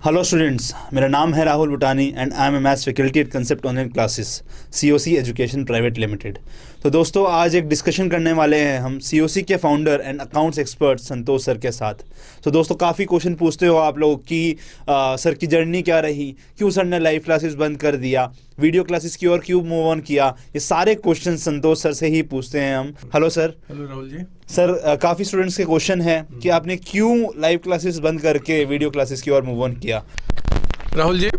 Hello students, मेरा नाम है Rahul Bhutani and I am a maths faculty at concept online classes COC education private limited. तो दोस्तों, आज एक डिस्कशन करने वाले हैं हम COC के founder and accounts expert Santosh sir के साथ। तो दोस्तों, काफ़ी क्वेश्चन पूछते हो आप लोग कि सर की जर्नी क्या रही, क्यों सर ने लाइव क्लासेस बंद कर दिया, वीडियो क्लासेस की ओर क्यों मूव ऑन किया। ये सारे क्वेश्चन संतोष सर से ही पूछते हैं हम। Hello sir. Hello Rahul ji. Sir, काफ़ी स्टूडेंट्स के क्वेश्चन है कि आपने क्यों लाइव क्लासेस बंद करके वीडियो क्लासेस की ओर मूव ऑन किया। राहुल जी,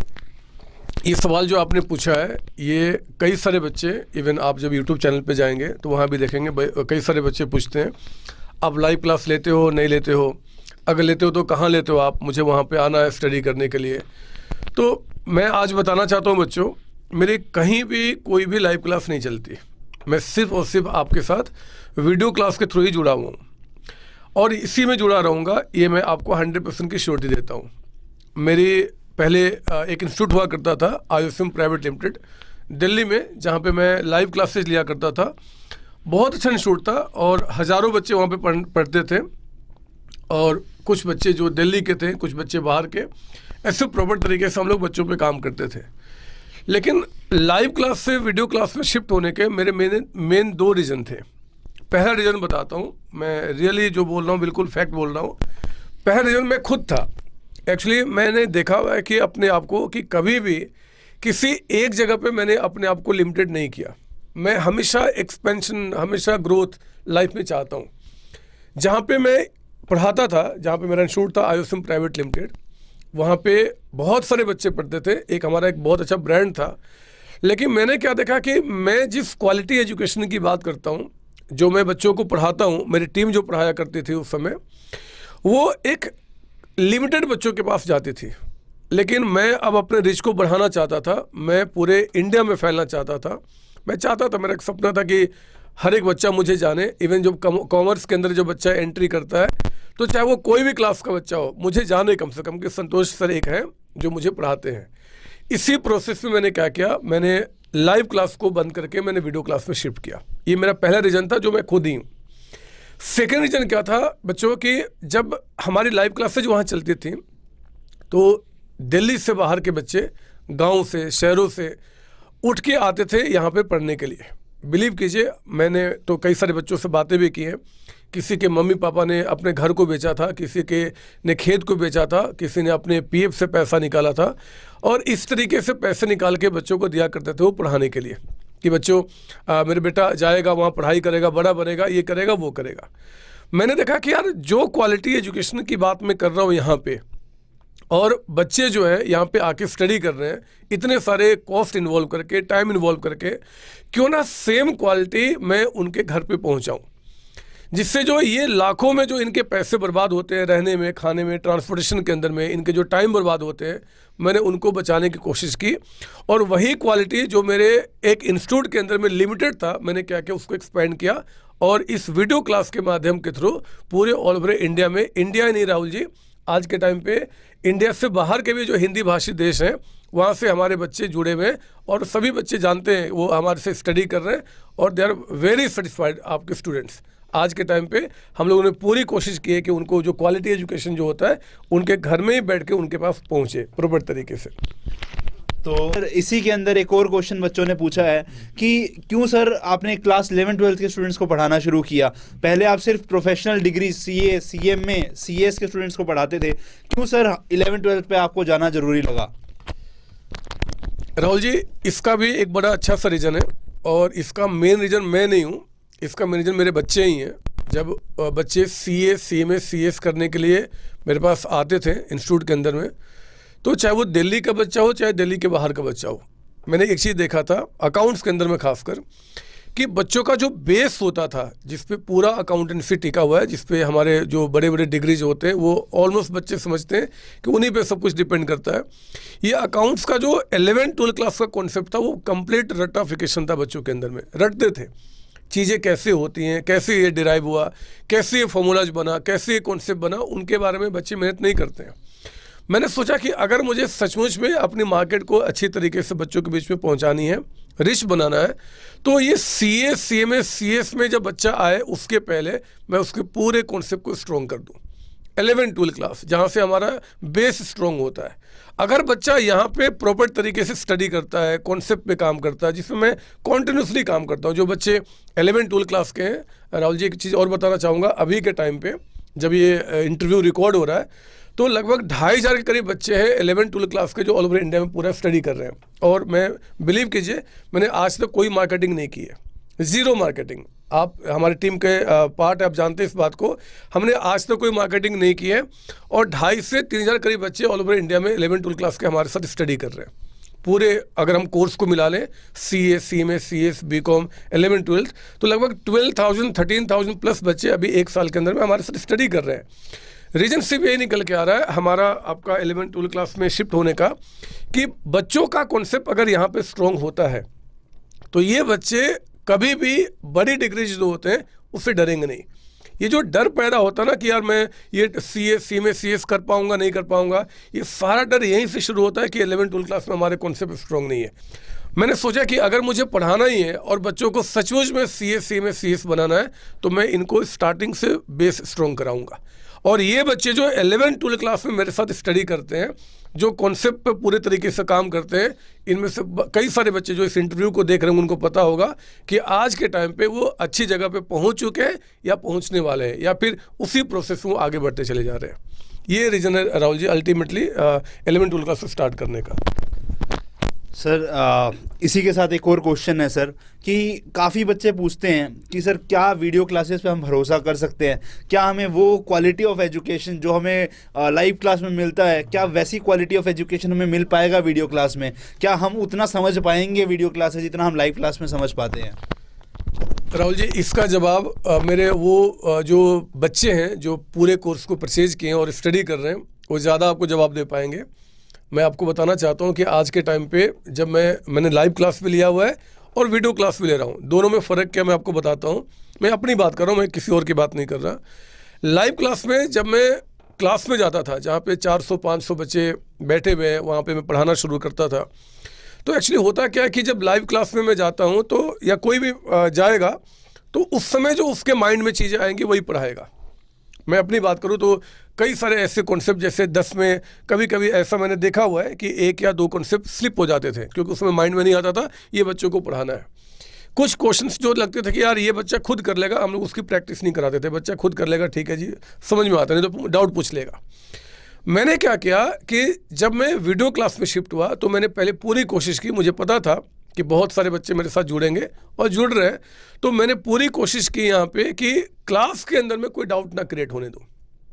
ये सवाल जो आपने पूछा है, ये कई सारे बच्चे, इवन आप जब YouTube चैनल पे जाएंगे तो वहाँ भी देखेंगे कई सारे बच्चे पूछते हैं, आप लाइव क्लास लेते हो नहीं लेते हो, अगर लेते हो तो कहाँ लेते हो आप, मुझे वहाँ पे आना है स्टडी करने के लिए। तो मैं आज बताना चाहता हूँ बच्चों, मेरी कहीं भी कोई भी लाइव क्लास नहीं चलती। मैं सिर्फ और सिर्फ आपके साथ वीडियो क्लास के थ्रू ही जुड़ा हुआ हूँ और इसी में जुड़ा रहूँगा, ये मैं आपको 100% की श्योरिटी देता हूँ। मेरी पहले एक इंस्टीट्यूट हुआ करता था 𝐒𝐮𝐬𝐫 प्राइवेट लिमिटेड दिल्ली में, जहाँ पे मैं लाइव क्लासेस लिया करता था। बहुत अच्छा इंस्टीट्यूट था और हज़ारों बच्चे वहाँ पे पढ़ते थे और कुछ बच्चे जो दिल्ली के थे, कुछ बच्चे बाहर के, ऐसे प्रॉपर तरीके से हम लोग बच्चों पे काम करते थे। लेकिन लाइव क्लास से वीडियो क्लास में शिफ्ट होने के मेरे मेन दो रीज़न थे। पहला रीज़न बताता हूँ, मैं रियली जो बोल रहा हूँ बिल्कुल फैक्ट बोल रहा हूँ। पहला रीज़न मैं खुद था। एक्चुअली मैंने देखा हुआ है कि अपने आप को कि कभी भी किसी एक जगह पे मैंने अपने आप को लिमिटेड नहीं किया। मैं हमेशा एक्सपेंशन, हमेशा ग्रोथ लाइफ में चाहता हूँ। जहाँ पे मैं पढ़ाता था, जहाँ पे मेरा इंस्टीट्यूट था 𝐒𝐮𝐬𝐫 प्राइवेट लिमिटेड, वहाँ पे बहुत सारे बच्चे पढ़ते थे। एक हमारा एक बहुत अच्छा ब्रांड था। लेकिन मैंने क्या देखा कि मैं जिस क्वालिटी एजुकेशन की बात करता हूँ, जो मैं बच्चों को पढ़ाता हूँ, मेरी टीम जो पढ़ाया करती थी उस समय, वो एक लिमिटेड बच्चों के पास जाती थी। लेकिन मैं अब अपने रिच को बढ़ाना चाहता था। मैं पूरे इंडिया में फैलना चाहता था। मैं चाहता था, मेरा एक सपना था कि हर एक बच्चा मुझे जाने। इवन जो कॉमर्स के अंदर जो बच्चा एंट्री करता है, तो चाहे वो कोई भी क्लास का बच्चा हो, मुझे जाने कम से कम कि संतोष सर एक हैं जो मुझे पढ़ाते हैं। इसी प्रोसेस में मैंने क्या किया, मैंने लाइव क्लास को बंद करके मैंने वीडियो क्लास में शिफ्ट किया। ये मेरा पहला रीज़न था, जो मैं खुद ही हूँ। सेकेंड रीज़न क्या था बच्चों की, जब हमारी लाइव क्लासेज वहाँ चलती थी तो दिल्ली से बाहर के बच्चे गांव से, शहरों से उठ के आते थे यहाँ पे पढ़ने के लिए। बिलीव कीजिए, मैंने तो कई सारे बच्चों से बातें भी की हैं। किसी के मम्मी पापा ने अपने घर को बेचा था, किसी के ने खेत को बेचा था, किसी ने अपने PF से पैसा निकाला था और इस तरीके से पैसे निकाल के बच्चों को दिया करते थे वो पढ़ाने के लिए कि बच्चों मेरे बेटा जाएगा वहाँ, पढ़ाई करेगा, बड़ा बनेगा, ये करेगा, वो करेगा। मैंने देखा कि यार, जो क्वालिटी एजुकेशन की बात मैं कर रहा हूँ यहाँ पे, और बच्चे जो है यहाँ पे आके स्टडी कर रहे हैं, इतने सारे कॉस्ट इन्वॉल्व करके, टाइम इन्वॉल्व करके, क्यों ना सेम क्वालिटी मैं उनके घर पे पहुँचाऊँ, जिससे जो ये लाखों में जो इनके पैसे बर्बाद होते हैं रहने में, खाने में, ट्रांसपोर्टेशन के अंदर में, इनके जो टाइम बर्बाद होते हैं, मैंने उनको बचाने की कोशिश की। और वही क्वालिटी जो मेरे एक इंस्टीट्यूट के अंदर में लिमिटेड था, मैंने क्या किया, उसको एक्सपेंड किया और इस वीडियो क्लास के माध्यम के थ्रू पूरे ऑल ओवर इंडिया में, इंडिया ही नहीं राहुल जी, आज के टाइम पे इंडिया से बाहर के भी जो हिंदी भाषी देश हैं, वहाँ से हमारे बच्चे जुड़े हुए हैं और सभी बच्चे जानते हैं, वो हमारे से स्टडी कर रहे हैं और दे आर वेरी सेटिस्फाइड। आपके स्टूडेंट्स आज के टाइम पे हम लोगों ने पूरी कोशिश की है कि उनको जो क्वालिटी एजुकेशन जो होता है, उनके घर में ही बैठ के उनके पास पहुँचे प्रॉपर तरीके से। तो सर, इसी के अंदर एक और क्वेश्चन बच्चों ने पूछा है कि क्यों सर आपने क्लास 11-12 के स्टूडेंट्स को पढ़ाना शुरू किया। पहले आप सिर्फ professional degree CA, CMA, CS के स्टूडेंट्स को पढ़ाते थे, क्यों सर 11-12 पे आपको जाना जरूरी लगा। राहुल जी, इसका भी एक बड़ा अच्छा सा रीज़न है और इसका मेन रीज़न मैं नहीं हूँ, इसका मेन रीज़न मेरे बच्चे ही हैं। जब बच्चे CA, CMA, CS करने के लिए मेरे पास आते थे इंस्टीट्यूट के अंदर में, तो चाहे वो दिल्ली का बच्चा हो, चाहे दिल्ली के बाहर का बच्चा हो, मैंने एक चीज़ देखा था अकाउंट्स के अंदर में खासकर, कि बच्चों का जो बेस होता था, जिस पे पूरा अकाउंटेंसी टिका हुआ है, जिस पे हमारे जो बड़े बड़े डिग्रीज होते हैं, वो ऑलमोस्ट बच्चे समझते हैं कि उन्हीं पे सब कुछ डिपेंड करता है। ये अकाउंट्स का जो 11-12 क्लास का कॉन्सेप्ट था, वो कंप्लीट रटाफिकेशन था। बच्चों के अंदर में रटते थे चीज़ें कैसे होती हैं, कैसे ये डिराइव हुआ, कैसे ये फॉर्मूलाज बना, कैसे ये कॉन्सेप्ट बना, उनके बारे में बच्चे मेहनत नहीं करते हैं। मैंने सोचा कि अगर मुझे सचमुच में अपनी मार्केट को अच्छी तरीके से बच्चों के बीच में पहुंचानी है, रिच बनाना है, तो ये CA, CMA, CS में जब बच्चा आए उसके पहले मैं उसके पूरे कॉन्सेप्ट को स्ट्रॉन्ग कर दूं। 11-12 क्लास, जहाँ से हमारा बेस स्ट्रॉन्ग होता है। अगर बच्चा यहाँ पे प्रॉपर तरीके से स्टडी करता है, कॉन्सेप्ट पे काम करता है, जिसमें मैं कॉन्टिन्यूसली काम करता हूँ। जो बच्चे 11-12 क्लास के हैं, राहुल जी एक चीज़ और बताना चाहूँगा, अभी के टाइम पे जब ये इंटरव्यू रिकॉर्ड हो रहा है तो लगभग 2,500 के करीब बच्चे हैं 11-12 क्लास के जो ऑल ओवर इंडिया में पूरा स्टडी कर रहे हैं। और मैं बिलीव कीजिए, मैंने आज तक कोई मार्केटिंग नहीं की है, ज़ीरो मार्केटिंग। आप हमारी टीम के पार्ट, आप जानते हैं इस बात को, हमने आज तक कोई मार्केटिंग नहीं की है। और 2,500 से 3,000 करीब बच्चे ऑल ओवर इंडिया में 11-12 क्लास के हमारे साथ स्टडी कर रहे हैं। पूरे अगर हम कोर्स को मिला लें, CA, CMA, CS, BCom, 11-12, तो लगभग 12,000, 13,000 प्लस बच्चे अभी एक साल के अंदर में हमारे साथ स्टडी कर रहे हैं। रीजन सिर्फ ये निकल के आ रहा है हमारा आपका 11-12 क्लास में शिफ्ट होने का, कि बच्चों का कॉन्सेप्ट अगर यहाँ पे स्ट्रॉन्ग होता है तो ये बच्चे कभी भी बड़ी डिग्री जो होते हैं उससे डरेंगे नहीं। ये जो डर पैदा होता है ना कि यार मैं ये CA, CMA, CS कर पाऊंगा नहीं कर पाऊंगा, ये सारा डर यहीं से शुरू होता है कि 11-12 क्लास में हमारे कॉन्सेप्ट स्ट्रॉन्ग नहीं है। मैंने सोचा कि अगर मुझे पढ़ाना ही है और बच्चों को सचमुच में CA, CMA, CS बनाना है तो मैं इनको स्टार्टिंग से बेस स्ट्रॉन्ग कराऊंगा। और ये बच्चे जो 11-12 क्लास में मेरे साथ स्टडी करते हैं, जो कॉन्सेप्ट पे पूरे तरीके से काम करते हैं, इनमें से कई सारे बच्चे जो इस इंटरव्यू को देख रहे हैं उनको पता होगा कि आज के टाइम पे वो अच्छी जगह पे पहुंच चुके हैं या पहुंचने वाले हैं, या फिर उसी प्रोसेस में आगे बढ़ते चले जा रहे हैं। ये रीज़न है राहुल जी अल्टीमेटली 11-12 क्लास से स्टार्ट करने का। सर इसी के साथ एक और क्वेश्चन है सर, कि काफ़ी बच्चे पूछते हैं कि सर क्या वीडियो क्लासेस पे हम भरोसा कर सकते हैं? क्या हमें वो क्वालिटी ऑफ एजुकेशन जो हमें लाइव क्लास में मिलता है, क्या वैसी क्वालिटी ऑफ एजुकेशन हमें मिल पाएगा वीडियो क्लास में? क्या हम उतना समझ पाएंगे वीडियो क्लासेस जितना हम लाइव क्लास में समझ पाते हैं? राहुल जी इसका जवाब मेरे वो जो बच्चे हैं जो पूरे कोर्स को परचेज किए हैं और स्टडी कर रहे हैं वो ज़्यादा आपको जवाब दे पाएंगे। मैं आपको बताना चाहता हूँ कि आज के टाइम पे जब मैंने लाइव क्लास भी लिया हुआ है और वीडियो क्लास भी ले रहा हूँ, दोनों में फ़र्क क्या मैं आपको बताता हूँ। मैं अपनी बात कर रहा हूँ, मैं किसी और की बात नहीं कर रहा। लाइव क्लास में जब मैं क्लास में जाता था जहाँ पे 400-500 बच्चे बैठे हुए हैं, वहाँ पे मैं पढ़ाना शुरू करता था, तो एक्चुअली होता क्या है कि जब लाइव क्लास में मैं जाता हूँ तो या कोई भी जाएगा तो उस समय जो उसके माइंड में चीज़ें आएंगी वही पढ़ाएगा। मैं अपनी बात करूँ तो कई सारे ऐसे कॉन्सेप्ट, जैसे 10 में कभी कभी ऐसा मैंने देखा हुआ है कि 1 या 2 कॉन्सेप्ट स्लिप हो जाते थे क्योंकि उसमें माइंड में नहीं आता था ये बच्चों को पढ़ाना है। कुछ क्वेश्चंस जो लगते थे कि यार ये बच्चा खुद कर लेगा, हम लोग उसकी प्रैक्टिस नहीं कराते थे। बच्चा खुद कर लेगा, ठीक है जी, समझ में आता नहीं तो डाउट पूछ लेगा। मैंने क्या किया कि जब मैं वीडियो क्लास में शिफ्ट हुआ तो मैंने पहले पूरी कोशिश की, मुझे पता था कि बहुत सारे बच्चे मेरे साथ जुड़ेंगे और जुड़ रहे हैं, तो मैंने पूरी कोशिश की यहाँ पे कि क्लास के अंदर में कोई डाउट ना क्रिएट होने दूँ।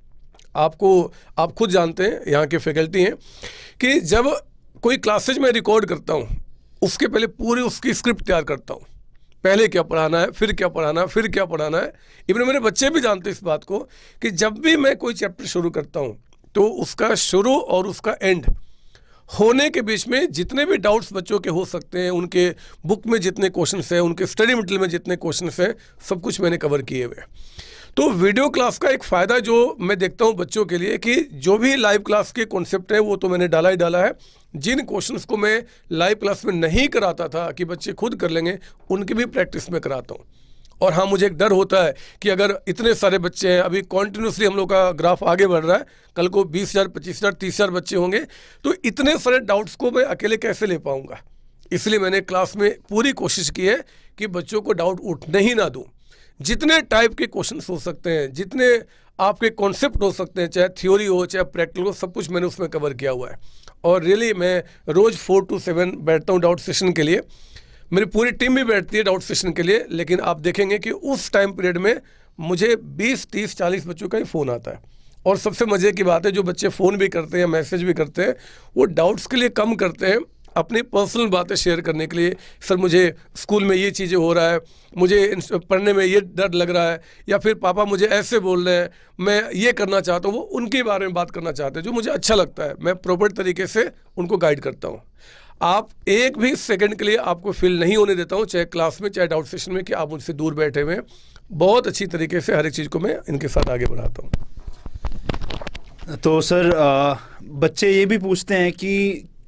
आप खुद जानते हैं, यहाँ के फैकल्टी हैं, कि जब कोई क्लासेज में रिकॉर्ड करता हूँ उसके पहले पूरी उसकी स्क्रिप्ट तैयार करता हूँ, पहले क्या पढ़ाना है, फिर क्या पढ़ाना है, फिर क्या पढ़ाना है। इवन मेरे बच्चे भी जानते हैं इस बात को कि जब भी मैं कोई चैप्टर शुरू करता हूँ तो उसका शुरू और उसका एंड होने के बीच में जितने भी डाउट्स बच्चों के हो सकते हैं, उनके बुक में जितने क्वेश्चंस हैं, उनके स्टडी मटेरियल में जितने क्वेश्चंस हैं, सब कुछ मैंने कवर किए हुए। तो वीडियो क्लास का एक फ़ायदा जो मैं देखता हूँ बच्चों के लिए कि जो भी लाइव क्लास के कॉन्सेप्ट है वो तो मैंने डाला ही डाला है। जिन क्वेश्चंस को मैं लाइव क्लास में नहीं कराता था कि बच्चे खुद कर लेंगे, उनकी भी प्रैक्टिस में कराता हूँ। और हाँ, मुझे एक डर होता है कि अगर इतने सारे बच्चे हैं, अभी कॉन्टिन्यूसली हम लोग का ग्राफ आगे बढ़ रहा है, कल को 20,000, 25,000, 30,000 बच्चे होंगे, तो इतने सारे डाउट्स को मैं अकेले कैसे ले पाऊँगा। इसलिए मैंने क्लास में पूरी कोशिश की है कि बच्चों को डाउट उठने ही ना दूँ। जितने टाइप के क्वेश्चंस हो सकते हैं, जितने आपके कॉन्सेप्ट हो सकते हैं, चाहे थ्योरी हो चाहे प्रैक्टिकल हो, सब कुछ मैंने उसमें कवर किया हुआ है। और रियली मैं रोज़ 4 to 7 बैठता हूँ डाउट सेशन के लिए। मेरी पूरी टीम भी बैठती है डाउट सेशन के लिए, लेकिन आप देखेंगे कि उस टाइम पीरियड में मुझे 20, 30, 40 बच्चों का ही फ़ोन आता है। और सबसे मज़े की बात है, जो बच्चे फ़ोन भी करते हैं, मैसेज भी करते हैं, वो डाउट्स के लिए कम करते हैं, अपनी पर्सनल बातें शेयर करने के लिए। सर मुझे स्कूल में ये चीज़ें हो रहा है, मुझे पढ़ने में ये डर लग रहा है, या फिर पापा मुझे ऐसे बोल रहे हैं, मैं ये करना चाहता हूँ, वो उनके बारे में बात करना चाहते हैं, जो मुझे अच्छा लगता है। मैं प्रॉपर तरीके से उनको गाइड करता हूँ। आप एक भी सेकंड के लिए आपको फील नहीं होने देता हूँ, चाहे क्लास में चाहे डाउट सेशन में, कि आप मुझसे दूर बैठे हुए हैं। बहुत अच्छी तरीके से हर एक चीज़ को मैं इनके साथ आगे बढ़ाता हूँ। तो सर बच्चे ये भी पूछते हैं कि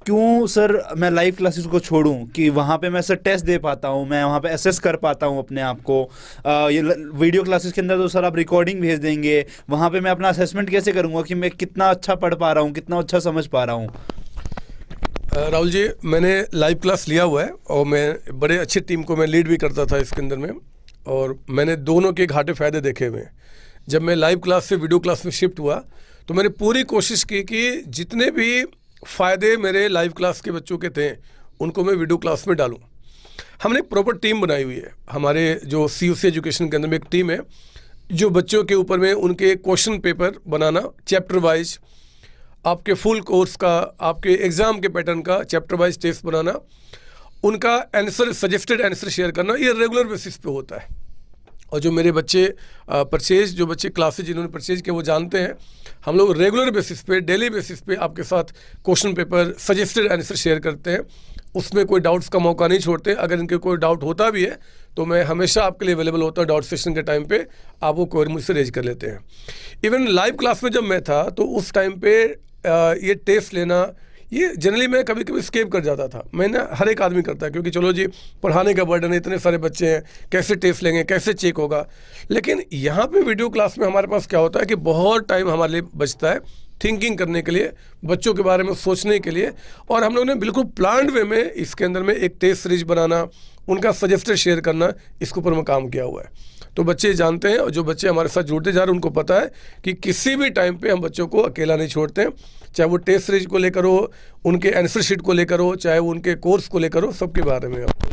क्यों सर मैं लाइव क्लासेस को छोड़ूं कि वहाँ पे मैं सर टेस्ट दे पाता हूँ, मैं वहाँ पे असेस कर पाता हूँ अपने आप को। ये वीडियो क्लासेस के अंदर तो सर आप रिकॉर्डिंग भेज देंगे, वहाँ पे मैं अपना असेसमेंट कैसे करूँगा कि मैं कितना अच्छा पढ़ पा रहा हूँ, कितना अच्छा समझ पा रहा हूँ? राहुल जी, मैंने लाइव क्लास लिया हुआ है और मैं बड़े अच्छी टीम को मैं लीड भी करता था इसके अंदर में, और मैंने दोनों के घाटे फ़ायदे देखे हुए हैं। जब मैं लाइव क्लास से वीडियो क्लास में शिफ्ट हुआ तो मैंने पूरी कोशिश की कि जितने भी फ़ायदे मेरे लाइव क्लास के बच्चों के थे उनको मैं वीडियो क्लास में डालूं। हमने एक प्रॉपर टीम बनाई हुई है। हमारे जो COC एजुकेशन के अंदर में एक टीम है जो बच्चों के ऊपर में उनके क्वेश्चन पेपर बनाना, चैप्टर वाइज आपके फुल कोर्स का, आपके एग्ज़ाम के पैटर्न का चैप्टर वाइज टेस्ट बनाना, उनका आंसर, सजेस्टेड आंसर शेयर करना, ये रेगुलर बेसिस पे होता है। और जो मेरे बच्चे परचेज, जो बच्चे क्लासेज जिन्होंने परचेज किया वो जानते हैं, हम लोग रेगुलर बेसिस पे, डेली बेसिस पे आपके साथ question paper, suggested answer share करते हैं। उसमें कोई डाउट्स का मौका नहीं छोड़ते। अगर इनके कोई डाउट होता भी है तो मैं हमेशा आपके लिए अवेलेबल होता हूँ। डाउट सेशन के टाइम पे आप वो क्वेरी मुझसे रेज कर लेते हैं। इवन लाइव क्लास में जब मैं था तो उस टाइम पे ये टेस्ट लेना, ये जनरली मैं कभी कभी स्केप कर जाता था। मैंने, हर एक आदमी करता है, क्योंकि चलो जी पढ़ाने का बर्डन है, इतने सारे बच्चे हैं, कैसे टेस्ट लेंगे, कैसे चेक होगा। लेकिन यहाँ पे वीडियो क्लास में हमारे पास क्या होता है कि बहुत टाइम हमारे लिए बचता है थिंकिंग करने के लिए, बच्चों के बारे में सोचने के लिए। और हम लोगों ने बिल्कुल प्लान्ड वे में इसके अंदर में एक टेस्ट सीरीज बनाना, उनका सजेस्टेड शेयर करना, इसके ऊपर में काम किया हुआ है। तो बच्चे जानते हैं, और जो बच्चे हमारे साथ जुड़ते जा रहे हैं उनको पता है कि किसी भी टाइम पे हम बच्चों को अकेला नहीं छोड़ते हैं। चाहे वो टेस्ट सीरीज को लेकर हो, उनके आंसर शीट को लेकर हो, चाहे वो उनके कोर्स को लेकर हो, सबके बारे में आपको।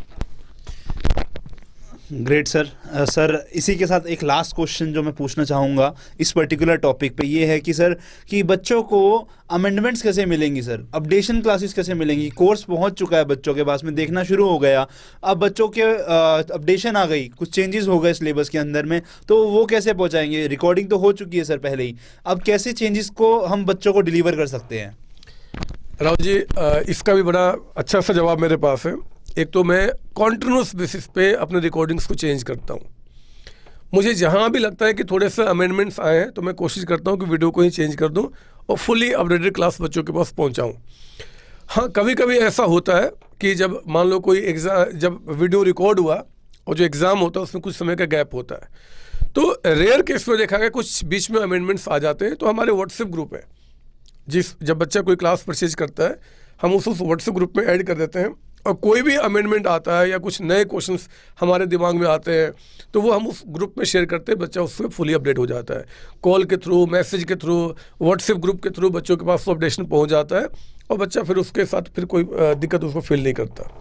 Great sir. सर इसी के साथ एक लास्ट क्वेश्चन जो मैं पूछना चाहूँगा इस पर्टिकुलर टॉपिक पे, ये है कि सर कि बच्चों को अमेंडमेंट्स कैसे मिलेंगी सर, अपडेशन क्लासेस कैसे मिलेंगी? कोर्स पहुंच चुका है बच्चों के पास में, देखना शुरू हो गया, अब बच्चों के अपडेशन आ गई, कुछ चेंजेस हो गए सिलेबस के अंदर में, तो वो कैसे पहुँचाएंगे? रिकॉर्डिंग तो हो चुकी है सर पहले ही, अब कैसे चेंजेस को हम बच्चों को डिलीवर कर सकते हैं? राहुल जी, इसका भी बड़ा अच्छा सा जवाब मेरे पास है। एक तो मैं कॉन्टिन्यूस बेसिस पे अपने रिकॉर्डिंग्स को चेंज करता हूँ। मुझे जहाँ भी लगता है कि थोड़े से अमेंडमेंट्स आए हैं तो मैं कोशिश करता हूँ कि वीडियो को ही चेंज कर दूँ और फुली अपडेटेड क्लास बच्चों के पास पहुँचाऊँ। हाँ, कभी कभी ऐसा होता है कि जब मान लो कोई एग्ज़ाम, जब वीडियो रिकॉर्ड हुआ और जो एग्ज़ाम होता है उसमें कुछ समय का गैप होता है, तो रेयर केस में देखा गया कुछ बीच में अमेंडमेंट्स आ जाते हैं। तो हमारे व्हाट्सएप ग्रुप है, जब बच्चा कोई क्लास परचेज करता है हम उस व्हाट्सएप ग्रुप में ऐड कर देते हैं, और कोई भी अमेंडमेंट आता है या कुछ नए क्वेश्चंस हमारे दिमाग में आते हैं तो वो हम उस ग्रुप में शेयर करते हैं। बच्चा उससे फुली अपडेट हो जाता है। कॉल के थ्रू, मैसेज के थ्रू, व्हाट्सएप ग्रुप के थ्रू बच्चों के पास वो अपडेशन पहुंच जाता है, और बच्चा फिर उसके साथ फिर कोई दिक्कत उसको फील नहीं करता।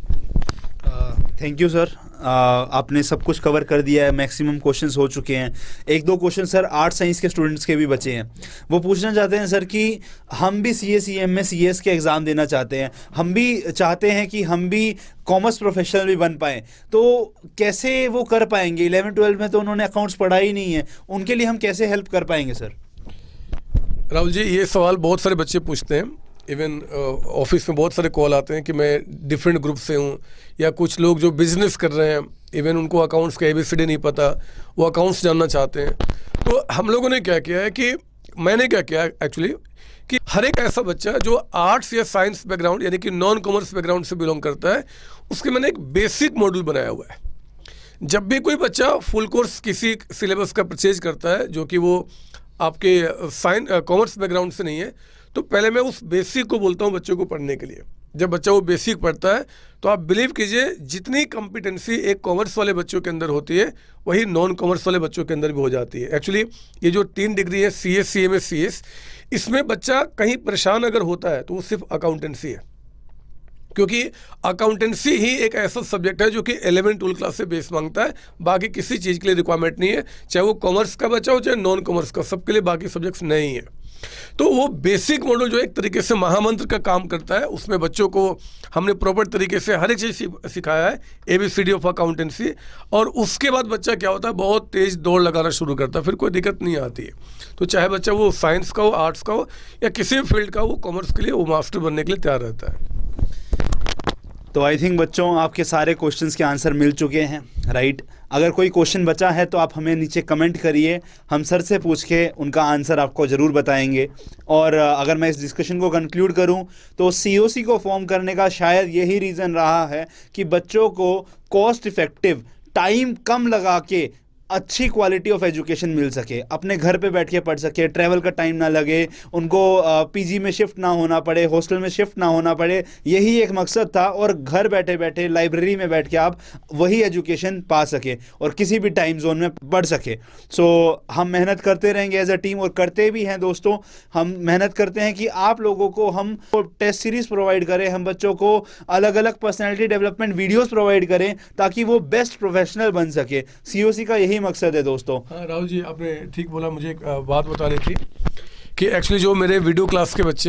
थैंक यू सर, आपने सब कुछ कवर कर दिया है, मैक्सिमम क्वेश्चंस हो चुके हैं। एक दो क्वेश्चन सर आर्ट साइंस के स्टूडेंट्स के भी बचे हैं, वो पूछना चाहते हैं सर कि हम भी CA में CS के एग्ज़ाम देना चाहते हैं, हम भी चाहते हैं कि हम भी कॉमर्स प्रोफेशनल भी बन पाएँ, तो कैसे वो कर पाएंगे? 11-12 में तो उन्होंने अकाउंट्स पढ़ा ही नहीं है, उनके लिए हम कैसे हेल्प कर पाएंगे सर? राहुल जी, ये सवाल बहुत सारे बच्चे पूछते हैं। इवन ऑफिस में बहुत सारे कॉल आते हैं कि मैं डिफरेंट ग्रुप से हूँ, या कुछ लोग जो बिजनेस कर रहे हैं, इवन उनको अकाउंट्स का ABCD नहीं पता, वो अकाउंट्स जानना चाहते हैं। तो हम लोगों ने क्या किया है कि मैंने क्या किया एक्चुअली कि हर एक ऐसा बच्चा जो आर्ट्स या साइंस बैकग्राउंड यानी कि नॉन कॉमर्स बैकग्राउंड से बिलोंग करता है, उसके मैंने एक बेसिक मॉड्यूल बनाया हुआ है। जब भी कोई बच्चा फुल कोर्स किसी सिलेबस का परचेज करता है जो कि वो आपके कॉमर्स बैकग्राउंड से नहीं है, तो पहले मैं उस बेसिक को बोलता हूँ बच्चों को पढ़ने के लिए। जब बच्चा वो बेसिक पढ़ता है तो आप बिलीव कीजिए जितनी कॉम्पिटेंसी एक कॉमर्स वाले बच्चों के अंदर होती है वही नॉन कॉमर्स वाले बच्चों के अंदर भी हो जाती है। एक्चुअली ये जो 3 डिग्री है CS, CMA, CS, इसमें बच्चा कहीं परेशान अगर होता है तो वो सिर्फ अकाउंटेंसी है, क्योंकि अकाउंटेंसी ही एक ऐसा सब्जेक्ट है जो कि 11-12 क्लास से बेस मांगता है, बाकी किसी चीज़ के लिए रिक्वायरमेंट नहीं है। चाहे वो कॉमर्स का बच्चा हो चाहे नॉन कॉमर्स का, सबके लिए बाकी सब्जेक्ट्स नहीं है। तो वो बेसिक मॉडल जो एक तरीके से महामंत्र का काम करता है, उसमें बच्चों को हमने प्रॉपर तरीके से हर एक चीज़ सिखाया है, ABCD ऑफ अकाउंटेंसी। और उसके बाद बच्चा क्या होता है, बहुत तेज़ दौड़ लगाना शुरू करता है, फिर कोई दिक्कत नहीं आती है। तो चाहे बच्चा वो साइंस का हो, आर्ट्स का हो, या किसी भी फील्ड का हो, कॉमर्स के लिए वो मास्टर बनने के लिए तैयार रहता है। तो आई थिंक बच्चों आपके सारे क्वेश्चंस के आंसर मिल चुके हैं, राइट। अगर कोई क्वेश्चन बचा है तो आप हमें नीचे कमेंट करिए, हम सर से पूछ के उनका आंसर आपको ज़रूर बताएंगे। और अगर मैं इस डिस्कशन को कंक्लूड करूं तो COC को फॉर्म करने का शायद यही रीज़न रहा है कि बच्चों को कॉस्ट इफ़ेक्टिव, टाइम कम लगा के अच्छी क्वालिटी ऑफ एजुकेशन मिल सके, अपने घर पे बैठ के पढ़ सके, ट्रैवल का टाइम ना लगे, उनको PG में शिफ्ट ना होना पड़े, हॉस्टल में शिफ्ट ना होना पड़े, यही एक मकसद था। और घर बैठे बैठे लाइब्रेरी में बैठ के आप वही एजुकेशन पा सके और किसी भी टाइम जोन में पढ़ सके। सो हम मेहनत करते रहेंगे एज अ टीम, और करते भी हैं दोस्तों। हम मेहनत करते हैं कि आप लोगों को हम टेस्ट सीरीज प्रोवाइड करें, हम बच्चों को अलग अलग पर्सनैलिटी डेवलपमेंट वीडियोज़ प्रोवाइड करें ताकि वो बेस्ट प्रोफेशनल बन सके। COC का यही मकसद है दोस्तों। हाँ राहुल जी, आपने ठीक बोला। मुझे एक बात बतानी थी कि एक्चुअली जो मेरे वीडियो क्लास के बच्चे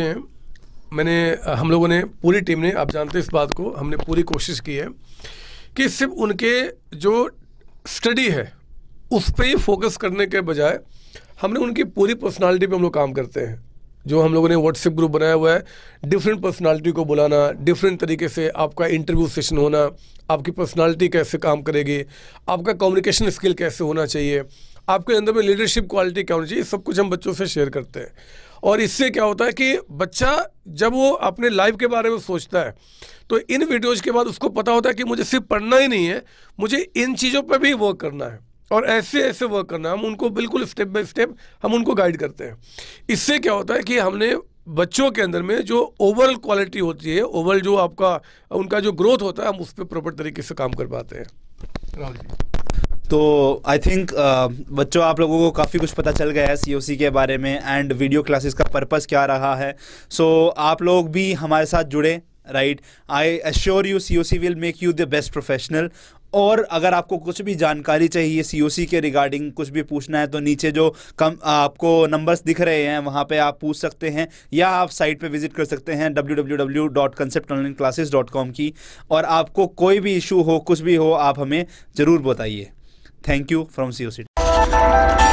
हैं, हम लोगों ने, पूरी टीम ने, आप जानते हैं इस बात को, हमने पूरी कोशिश की है कि सिर्फ उनके जो स्टडी है उस पर ही फोकस करने के बजाय हमने उनकी पूरी पर्सनालिटी पे हम लोग काम करते हैं। जो हम लोगों ने व्हाट्सएप ग्रुप बनाया हुआ है, डिफरेंट पर्सनालिटी को बुलाना, डिफरेंट तरीके से आपका इंटरव्यू सेशन होना, आपकी पर्सनालिटी कैसे काम करेगी, आपका कम्युनिकेशन स्किल कैसे होना चाहिए, आपके अंदर में लीडरशिप क्वालिटी क्या होनी चाहिए, सब कुछ हम बच्चों से शेयर करते हैं। और इससे क्या होता है कि बच्चा जब वो अपने लाइफ के बारे में सोचता है तो इन वीडियोज़ के बाद उसको पता होता है कि मुझे सिर्फ पढ़ना ही नहीं है, मुझे इन चीज़ों पर भी वर्क करना है और ऐसे ऐसे वर्क करना है। हम उनको बिल्कुल स्टेप बाय स्टेप हम उनको गाइड करते हैं। इससे क्या होता है कि हमने बच्चों के अंदर में जो ओवरऑल क्वालिटी होती है, ओवरऑल जो आपका उनका जो ग्रोथ होता है, हम उस पर प्रॉपर तरीके से काम कर पाते हैं। राहुल जी, तो आई थिंक बच्चों आप लोगों को काफ़ी कुछ पता चल गया है COC के बारे में एंड वीडियो क्लासेस का पर्पस क्या रहा है। सो आप लोग भी हमारे साथ जुड़े, right. I assure you COC will make you the best professional. और अगर आपको कुछ भी जानकारी चाहिए COC के रिगार्डिंग, कुछ भी पूछना है तो नीचे जो आपको नंबर्स दिख रहे हैं वहाँ पे आप पूछ सकते हैं, या आप साइट पे विजिट कर सकते हैं www.conceptonlineclasses.com की। और आपको कोई भी इशू हो, कुछ भी हो, आप हमें ज़रूर बताइए। Thank you from COC।